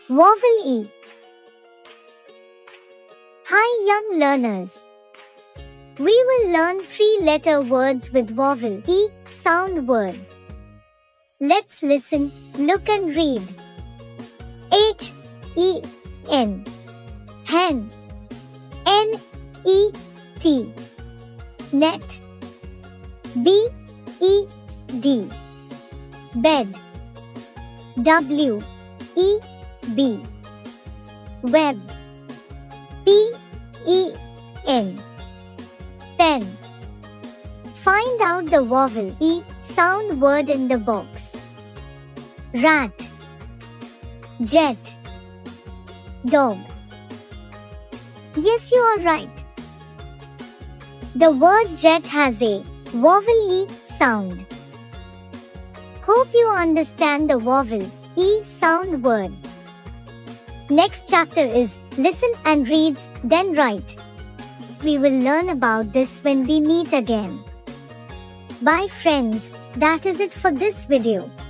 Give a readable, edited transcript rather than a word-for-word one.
Vowel E. Hi young learners. We will learn 3-letter words with vowel E sound word. Let's listen, look and read. H-E-N. Hen. N-E-T. Net. B-E-D. Bed. W-E-B. Web. P-E-N. Pen. Find out the vowel E sound word in the box. Rat. Jet. Dog. Yes, you are right. The word jet has a vowel E sound. Hope you understand the vowel E sound word. Next chapter is listen and reads, then write. We will learn about this when we meet again. Bye friends, that is it for this video.